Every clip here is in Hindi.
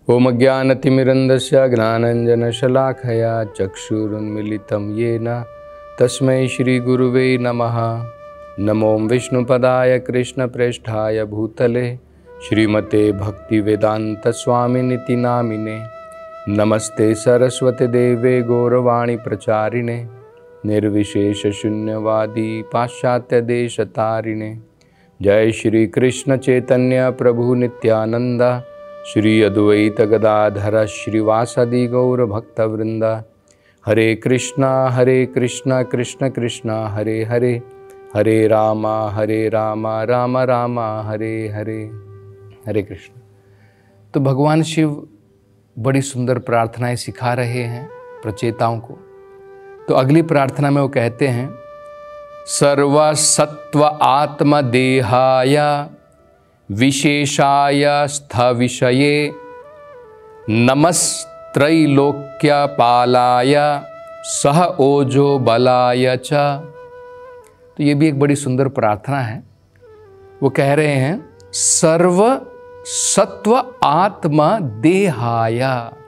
ओम ज्ञानतिमिरन्धस्य ज्ञानाञ्जनशलाखया चक्षुरुन्मीलितं येन तस्मै श्रीगुरुवे नमः। नमो विष्णुपदाय कृष्णप्रेष्ठाय भूतले श्रीमते भक्तिवेदान्तस्वामिनिति नामिने। नमस्ते सरस्वती देवे गौरवाणी प्रचारिणे निर्विशेषशून्यवादी पाश्चात्यदेशतारिणे। जय श्री कृष्ण चैतन्य प्रभु नित्यानंद श्री अद्वैत गदाधर श्रीवासदि गौर भक्तवृंद। हरे कृष्णा कृष्ण कृष्ण हरे हरे, हरे राम राम राम हरे हरे। हरे कृष्ण। तो भगवान शिव बड़ी सुंदर प्रार्थनाएं सिखा रहे हैं प्रचेताओं को। तो अगली प्रार्थना में वो कहते हैं, सर्वसत्व आत्मदेहाय विशेषाय स्थविषये नमस्त्रैलोक्यपालाय सह ओजो बलाय च। तो ये भी एक बड़ी सुंदर प्रार्थना है। वो कह रहे हैं सर्व सत्व आत्म देहाय।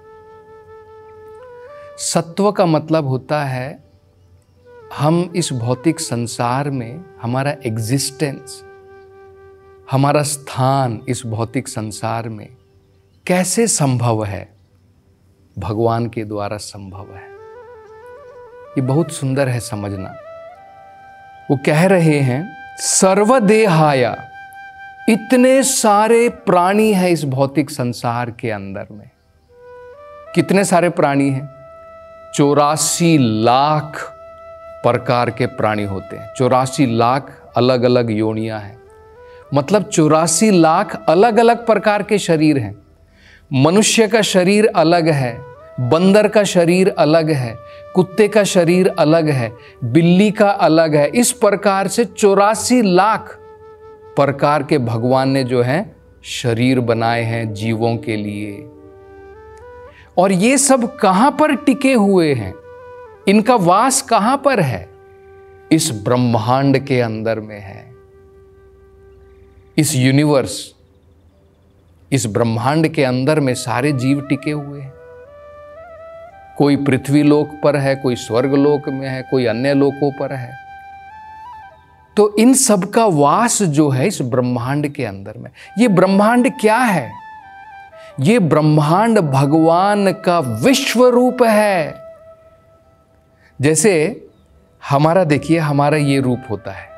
सत्व का मतलब होता है हम इस भौतिक संसार में हमारा एग्जिस्टेंस, हमारा स्थान इस भौतिक संसार में कैसे संभव है, भगवान के द्वारा संभव है। ये बहुत सुंदर है समझना। वो कह रहे हैं सर्वदेहाय, इतने सारे प्राणी हैं इस भौतिक संसार के अंदर में। कितने सारे प्राणी हैं? 84 लाख प्रकार के प्राणी होते हैं। 84 लाख अलग अलग योनियां हैं, मतलब 84 लाख अलग अलग प्रकार के शरीर हैं। मनुष्य का शरीर अलग है, बंदर का शरीर अलग है, कुत्ते का शरीर अलग है, बिल्ली का अलग है। इस प्रकार से 84 लाख प्रकार के भगवान ने जो है शरीर बनाए हैं जीवों के लिए। और ये सब कहां पर टिके हुए हैं? इनका वास कहां पर है? इस ब्रह्मांड के अंदर में है। इस यूनिवर्स, इस ब्रह्मांड के अंदर में सारे जीव टिके हुए हैं। कोई पृथ्वी लोक पर है, कोई स्वर्ग लोक में है, कोई अन्य लोकों पर है। तो इन सब का वास जो है इस ब्रह्मांड के अंदर में। ये ब्रह्मांड क्या है? ये ब्रह्मांड भगवान का विश्व रूप है। जैसे हमारा, देखिए हमारा ये रूप होता है।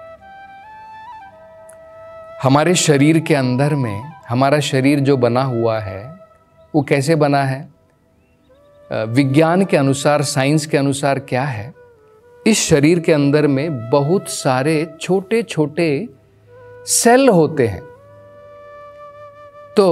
हमारे शरीर के अंदर में, हमारा शरीर जो बना हुआ है वो कैसे बना है? विज्ञान के अनुसार, साइंस के अनुसार क्या है, इस शरीर के अंदर में बहुत सारे छोटे छोटे सेल होते हैं। तो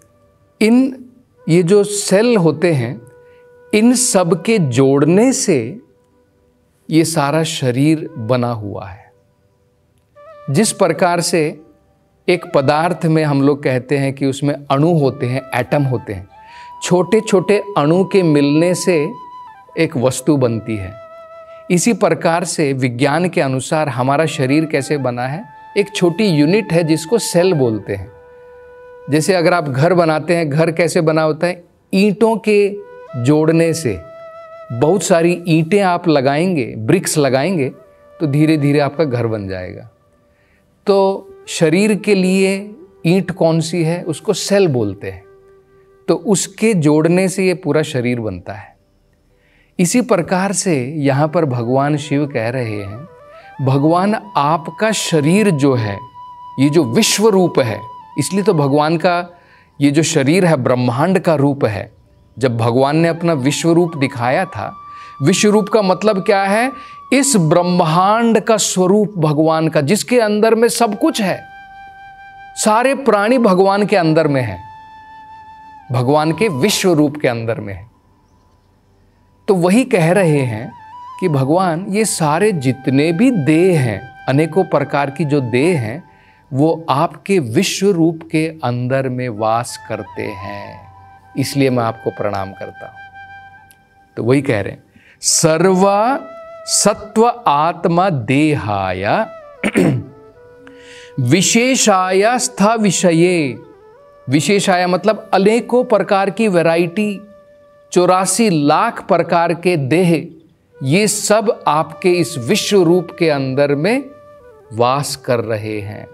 ये जो सेल होते हैं, इन सब के जोड़ने से ये सारा शरीर बना हुआ है। जिस प्रकार से एक पदार्थ में हम लोग कहते हैं कि उसमें अणु होते हैं, एटम होते हैं, छोटे छोटे अणु के मिलने से एक वस्तु बनती है। इसी प्रकार से विज्ञान के अनुसार हमारा शरीर कैसे बना है? एक छोटी यूनिट है जिसको सेल बोलते हैं। जैसे अगर आप घर बनाते हैं, घर कैसे बना होता है? ईंटों के जोड़ने से। बहुत सारी ईंटें आप लगाएंगे, ब्रिक्स लगाएंगे, तो धीरे धीरे आपका घर बन जाएगा। तो शरीर के लिए ईंट कौन सी है? उसको सेल बोलते हैं। तो उसके जोड़ने से ये पूरा शरीर बनता है। इसी प्रकार से यहाँ पर भगवान शिव कह रहे हैं, भगवान आपका शरीर जो है, ये जो विश्व रूप है, इसलिए तो भगवान का ये जो शरीर है ब्रह्मांड का रूप है। जब भगवान ने अपना विश्व रूप दिखाया था, विश्व रूप का मतलब क्या है? इस ब्रह्मांड का स्वरूप भगवान का, जिसके अंदर में सब कुछ है। सारे प्राणी भगवान के अंदर में है, भगवान के विश्व रूप के अंदर में है। तो वही कह रहे हैं कि भगवान ये सारे जितने भी देह हैं, अनेकों प्रकार की जो देह हैं, वो आपके विश्व रूप के अंदर में वास करते हैं। इसलिए मैं आपको प्रणाम करता हूं। तो वही कह रहे हैं, सर्व सत्व आत्मा देहाय विशेषाय स्थ विषये विशेष आया मतलब अनेकों प्रकार की वैरायटी, 84 लाख प्रकार के देह, ये सब आपके इस विश्व रूप के अंदर में वास कर रहे हैं।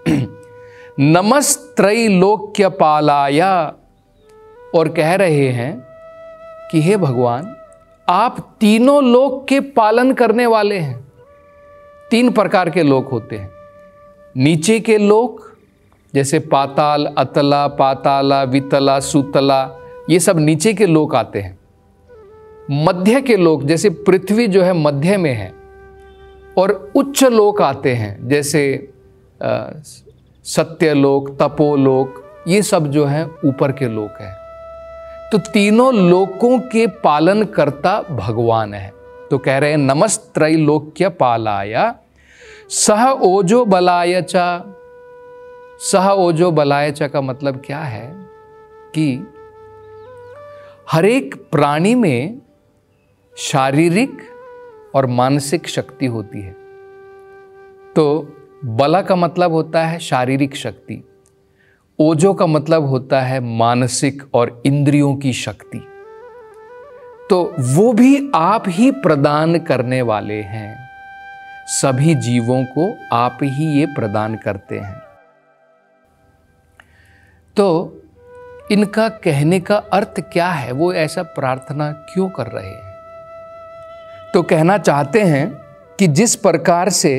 नमस्त्रैलोक्य पालाया, और कह रहे हैं कि हे भगवान, आप तीनों लोक के पालन करने वाले हैं। 3 प्रकार के लोक होते हैं। नीचे के लोक जैसे पाताल, अतला, पाताला, वितला, सुतला, ये सब नीचे के लोक आते हैं। मध्य के लोक जैसे पृथ्वी जो है मध्य में है, और उच्च लोक आते हैं जैसे सत्यलोक, तपोलोक, ये सब जो है ऊपर के लोक है। तो तीनों लोकों के पालन करता भगवान है। तो कह रहे हैं नमस्त्रैलोक्य पालाया सह ओजो बलाय च। सह ओजो बलाय च का मतलब क्या है कि हर एक प्राणी में शारीरिक और मानसिक शक्ति होती है। तो बला का मतलब होता है शारीरिक शक्ति, ओजो का मतलब होता है मानसिक और इंद्रियों की शक्ति। तो वो भी आप ही प्रदान करने वाले हैं। सभी जीवों को आप ही ये प्रदान करते हैं। तो इनका कहने का अर्थ क्या है, वो ऐसा प्रार्थना क्यों कर रहे हैं? तो कहना चाहते हैं कि जिस प्रकार से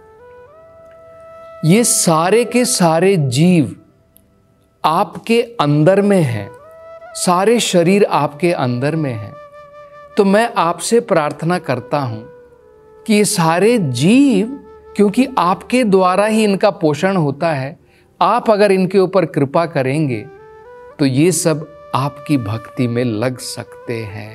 ये सारे के सारे जीव आपके अंदर में हैं, सारे शरीर आपके अंदर में हैं, तो मैं आपसे प्रार्थना करता हूं कि ये सारे जीव, क्योंकि आपके द्वारा ही इनका पोषण होता है, आप अगर इनके ऊपर कृपा करेंगे तो ये सब आपकी भक्ति में लग सकते हैं।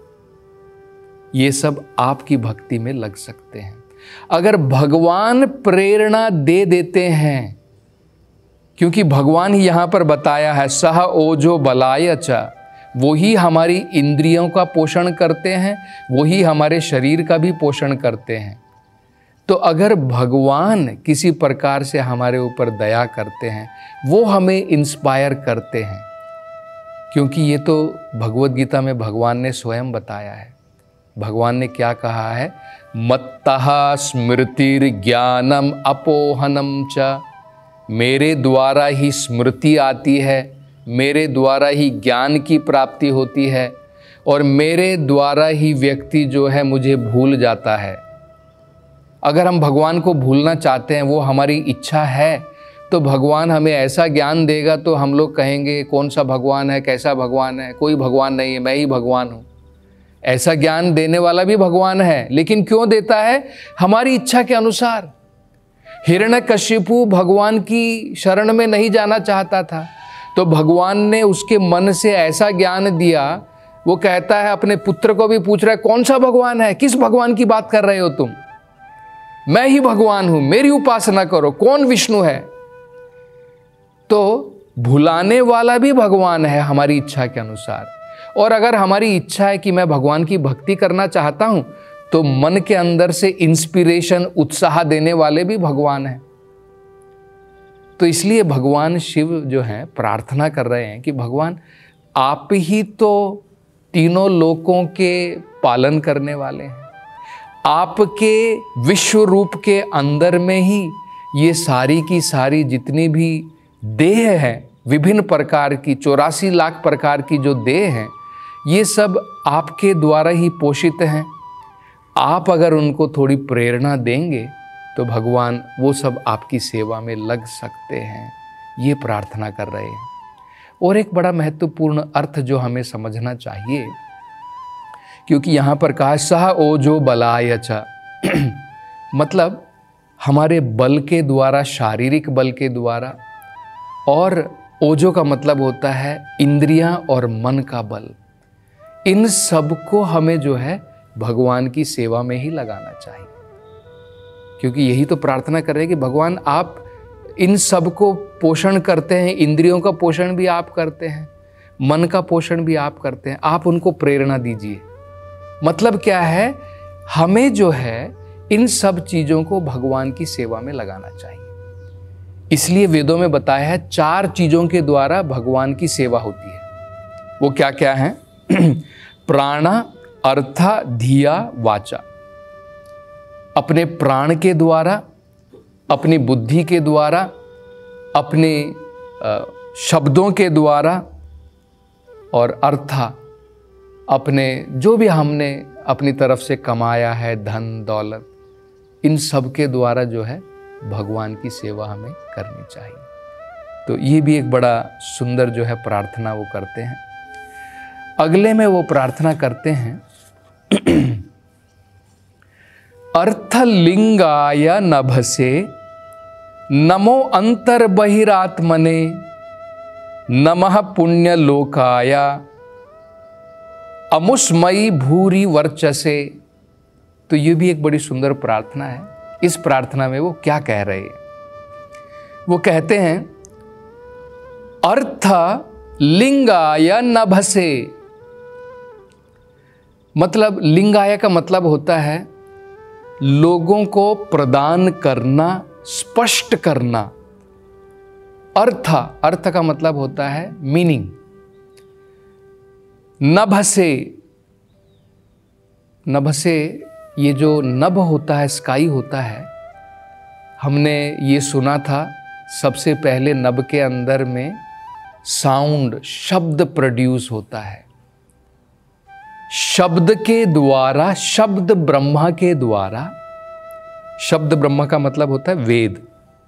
ये सब आपकी भक्ति में लग सकते हैं। अगर भगवान प्रेरणा दे देते हैं, क्योंकि भगवान ही यहां पर बताया है सह ओजो बलाय च, वही हमारी इंद्रियों का पोषण करते हैं, वही हमारे शरीर का भी पोषण करते हैं। तो अगर भगवान किसी प्रकार से हमारे ऊपर दया करते हैं, वो हमें इंस्पायर करते हैं, क्योंकि ये तो भगवद गीता में भगवान ने स्वयं बताया है। भगवान ने क्या कहा है? मत्तः स्मृतिर ज्ञानम अपोहनम च। मेरे द्वारा ही स्मृति आती है, मेरे द्वारा ही ज्ञान की प्राप्ति होती है, और मेरे द्वारा ही व्यक्ति जो है मुझे भूल जाता है। अगर हम भगवान को भूलना चाहते हैं, वो हमारी इच्छा है, तो भगवान हमें ऐसा ज्ञान देगा तो हम लोग कहेंगे कौन सा भगवान है, कैसा भगवान है, कोई भगवान नहीं है, मैं ही भगवान हूँ। ऐसा ज्ञान देने वाला भी भगवान है, लेकिन क्यों देता है? हमारी इच्छा के अनुसार। हिरण्यकशिपु भगवान की शरण में नहीं जाना चाहता था, तो भगवान ने उसके मन से ऐसा ज्ञान दिया, वो कहता है अपने पुत्र को भी पूछ रहा है कौन सा भगवान है, किस भगवान की बात कर रहे हो तुम? मैं ही भगवान हूं, मेरी उपासना करो, कौन विष्णु है? तो भुलाने वाला भी भगवान है हमारी इच्छा के अनुसार। और अगर हमारी इच्छा है कि मैं भगवान की भक्ति करना चाहता हूं, तो मन के अंदर से इंस्पिरेशन, उत्साह देने वाले भी भगवान हैं। तो इसलिए भगवान शिव जो हैं प्रार्थना कर रहे हैं कि भगवान आप ही तो तीनों लोकों के पालन करने वाले हैं। आपके विश्व रूप के अंदर में ही ये सारी की सारी जितनी भी देह हैं, विभिन्न प्रकार की 84 लाख प्रकार की जो देह हैं, ये सब आपके द्वारा ही पोषित हैं। आप अगर उनको थोड़ी प्रेरणा देंगे तो भगवान वो सब आपकी सेवा में लग सकते हैं। ये प्रार्थना कर रहे हैं। और एक बड़ा महत्वपूर्ण अर्थ जो हमें समझना चाहिए, क्योंकि यहाँ पर कहा सह ओजो बलाय च, मतलब हमारे बल के द्वारा, शारीरिक बल के द्वारा, और ओजो का मतलब होता है इंद्रियां और मन का बल। इन सब को हमें जो है भगवान की सेवा में ही लगाना चाहिए, क्योंकि यही तो प्रार्थना कर रहे हैं कि भगवान आप इन सब को पोषण करते हैं, इंद्रियों का पोषण भी आप करते हैं, मन का पोषण भी आप करते हैं, आप उनको प्रेरणा दीजिए। मतलब क्या है? हमें जो है इन सब चीज़ों को भगवान की सेवा में लगाना चाहिए। इसलिए वेदों में बताया है 4 चीजों के द्वारा भगवान की सेवा होती है। वो क्या क्या है? प्राणा, अर्था, धिया, वाचा। अपने प्राण के द्वारा, अपनी बुद्धि के द्वारा, अपने शब्दों के द्वारा, और अर्था अपने जो भी हमने अपनी तरफ से कमाया है, धन दौलत, इन सब के द्वारा जो है भगवान की सेवा हमें करनी चाहिए। तो ये भी एक बड़ा सुंदर जो है प्रार्थना वो करते हैं। अगले में वो प्रार्थना करते हैं, अर्थलिंगाय नभसे नमो अंतर्बहिरात्मने नमः पुण्यलोकाय अमुष्मयी भूरि वर्चसे। तो ये भी एक बड़ी सुंदर प्रार्थना है। इस प्रार्थना में वो क्या कह रहे हैं? वो कहते हैं, अर्थ लिंगाय नभसे। मतलब लिंगाय का मतलब होता है लोगों को प्रदान करना, स्पष्ट करना। अर्थ का मतलब होता है मीनिंग। नभसे, नभसे ये जो नभ होता है, स्काई होता है, हमने ये सुना था सबसे पहले नभ के अंदर में साउंड, शब्द प्रोड्यूस होता है। शब्द के द्वारा, शब्द ब्रह्मा के द्वारा, शब्द ब्रह्मा का मतलब होता है वेद।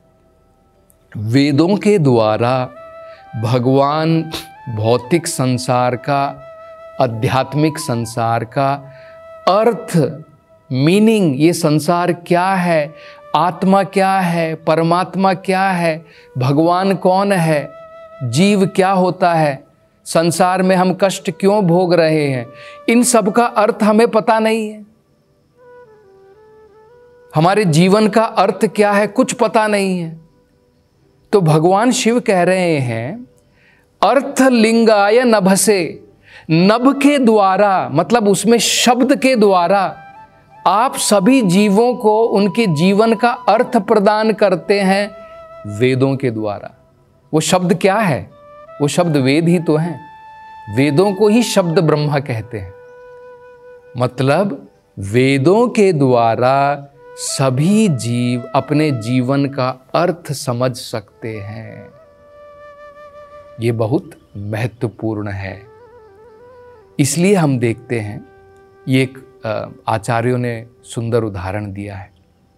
वेदों के द्वारा भगवान भौतिक संसार का, आध्यात्मिक संसार का अर्थ, मीनिंग, ये संसार क्या है, आत्मा क्या है, परमात्मा क्या है, भगवान कौन है, जीव क्या होता है, संसार में हम कष्ट क्यों भोग रहे हैं, इन सब का अर्थ हमें पता नहीं है। हमारे जीवन का अर्थ क्या है, कुछ पता नहीं है। तो भगवान शिव कह रहे हैं, अर्थलिंगाय नभसे। नभ के द्वारा मतलब उसमें शब्द के द्वारा आप सभी जीवों को उनके जीवन का अर्थ प्रदान करते हैं वेदों के द्वारा। वो शब्द क्या है? वो शब्द वेद ही तो हैं। वेदों को ही शब्द ब्रह्मा कहते हैं। मतलब वेदों के द्वारा सभी जीव अपने जीवन का अर्थ समझ सकते हैं। ये बहुत महत्वपूर्ण है। इसलिए हम देखते हैं, ये एक आचार्यों ने सुंदर उदाहरण दिया है।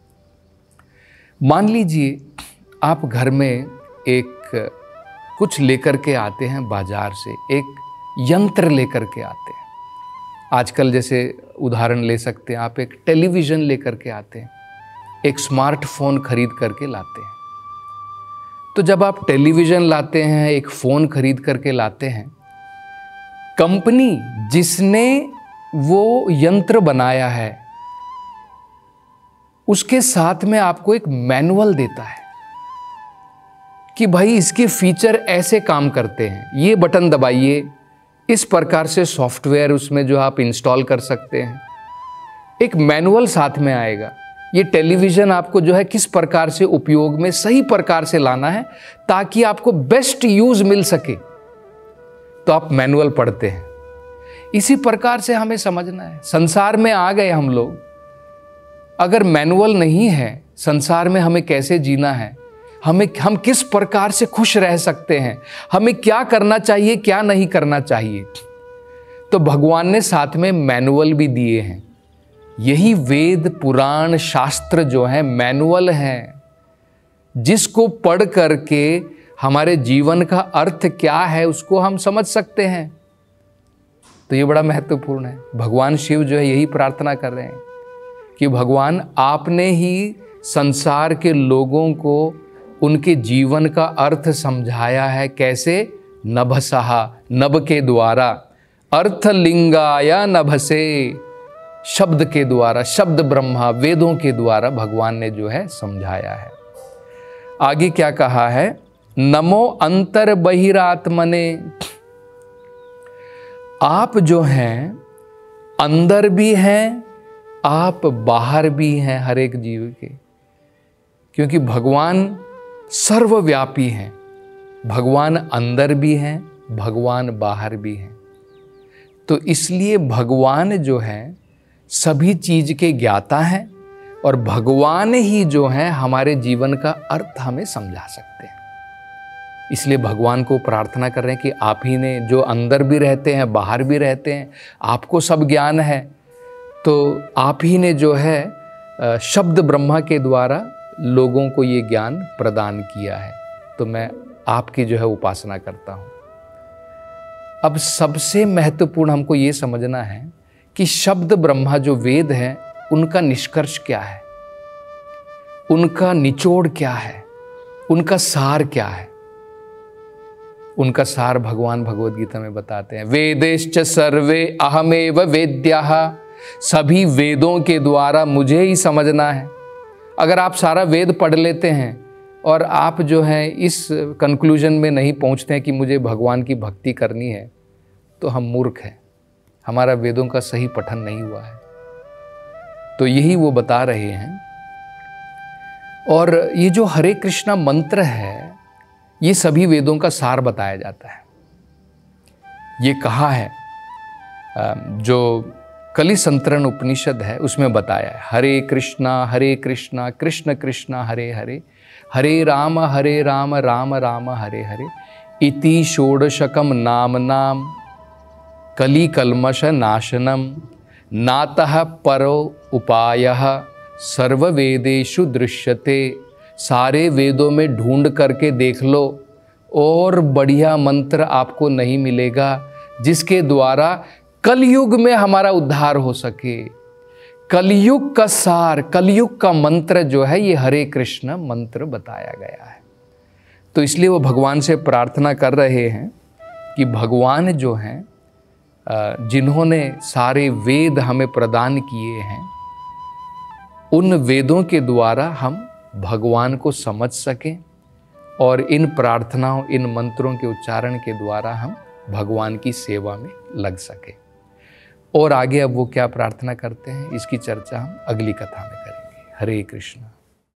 मान लीजिए आप घर में एक कुछ लेकर के आते हैं बाजार से, एक यंत्र लेकर के आते हैं। आजकल जैसे उदाहरण ले सकते हैं, आप एक टेलीविज़न लेकर के आते हैं, एक स्मार्टफोन खरीद करके लाते हैं। तो जब आप टेलीविज़न लाते हैं, एक फ़ोन खरीद करके लाते हैं, कंपनी जिसने वो यंत्र बनाया है उसके साथ में आपको एक मैनुअल देता है कि भाई इसके फीचर ऐसे काम करते हैं, ये बटन दबाइए, इस प्रकार से सॉफ्टवेयर उसमें जो आप इंस्टॉल कर सकते हैं। एक मैनुअल साथ में आएगा। ये टेलीविज़न आपको जो है किस प्रकार से उपयोग में सही प्रकार से लाना है ताकि आपको बेस्ट यूज़ मिल सके, तो आप मैनुअल पढ़ते हैं। इसी प्रकार से हमें समझना है, संसार में आ गए हम लोग, अगर मैनुअल नहीं है संसार में हमें कैसे जीना है, हम किस प्रकार से खुश रह सकते हैं, हमें क्या करना चाहिए क्या नहीं करना चाहिए, तो भगवान ने साथ में मैनुअल भी दिए हैं। यही वेद पुराण शास्त्र जो है मैनुअल हैं, जिसको पढ़ करके हमारे जीवन का अर्थ क्या है उसको हम समझ सकते हैं। तो ये बड़ा महत्वपूर्ण है। भगवान शिव जो है यही प्रार्थना कर रहे हैं कि भगवान आपने ही संसार के लोगों को उनके जीवन का अर्थ समझाया है। कैसे? नभसहा, नभ के द्वारा, अर्थलिंगाय नभसे, शब्द के द्वारा, शब्द ब्रह्मा, वेदों के द्वारा भगवान ने जो है समझाया है। आगे क्या कहा है? नमो अंतर बहिरात्मने। आप जो हैं अंदर भी हैं, आप बाहर भी हैं हर एक जीव के, क्योंकि भगवान सर्वव्यापी हैं। भगवान अंदर भी हैं, भगवान बाहर भी हैं। तो इसलिए भगवान जो है सभी चीज के ज्ञाता हैं और भगवान ही जो है हमारे जीवन का अर्थ हमें समझा सकते हैं। इसलिए भगवान को प्रार्थना कर रहे हैं कि आप ही ने, जो अंदर भी रहते हैं बाहर भी रहते हैं, आपको सब ज्ञान है, तो आप ही ने जो है शब्द ब्रह्मा के द्वारा लोगों को ये ज्ञान प्रदान किया है। तो मैं आपकी जो है उपासना करता हूँ। अब सबसे महत्वपूर्ण हमको ये समझना है कि शब्द ब्रह्मा जो वेद है, उनका निष्कर्ष क्या है, उनका निचोड़ क्या है, उनका सार क्या है। उनका सार भगवान भगवद गीता में बताते हैं, वेदेश्च सर्वे अहमेव वेद्यः, सभी वेदों के द्वारा मुझे ही समझना है। अगर आप सारा वेद पढ़ लेते हैं और आप जो है इस कंक्लूजन में नहीं पहुंचते हैं कि मुझे भगवान की भक्ति करनी है, तो हम मूर्ख हैं, हमारा वेदों का सही पठन नहीं हुआ है। तो यही वो बता रहे हैं। और ये जो हरे कृष्णा मंत्र है, ये सभी वेदों का सार बताया जाता है। ये कहा है, जो कलि संतरण उपनिषद है उसमें बताया है, हरे कृष्णा कृष्ण कृष्ण हरे हरे, हरे राम राम राम हरे हरे, इति षोडशकम नाम नाम कलि कल्मष नाशनम, नातः परो उपायः सर्ववेदेषु दृश्यते। सारे वेदों में ढूंढ करके देख लो, और बढ़िया मंत्र आपको नहीं मिलेगा जिसके द्वारा कलयुग में हमारा उद्धार हो सके। कलयुग का सार, कलयुग का मंत्र जो है, ये हरे कृष्ण मंत्र बताया गया है। तो इसलिए वो भगवान से प्रार्थना कर रहे हैं कि भगवान जो हैं, जिन्होंने सारे वेद हमें प्रदान किए हैं, उन वेदों के द्वारा हम भगवान को समझ सकें और इन प्रार्थनाओं, इन मंत्रों के उच्चारण के द्वारा हम भगवान की सेवा में लग सकें। और आगे अब वो क्या प्रार्थना करते हैं, इसकी चर्चा हम अगली कथा में करेंगे। हरे कृष्ण।